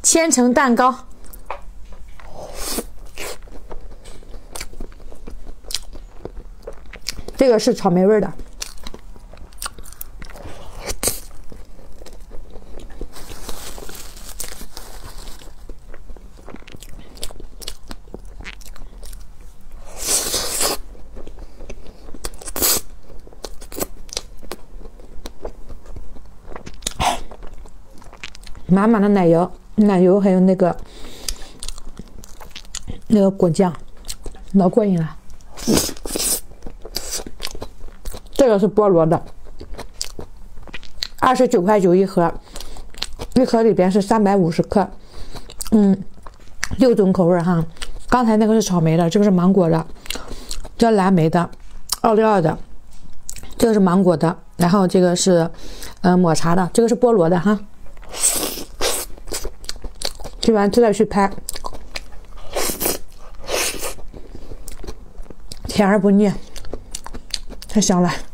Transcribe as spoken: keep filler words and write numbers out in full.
千层蛋糕，这个是草莓味的。满满的奶油，奶油还有那个那个果酱，老过瘾了。这个是菠萝的，二十九块九一盒，一盒里边是三百五十克，嗯，六种口味哈。刚才那个是草莓的，这个是芒果的，这蓝莓的，奥利奥的，这个是芒果的，然后这个是呃抹茶的，这个是菠萝的哈。吃完吃再去拍，甜而不腻，太香了。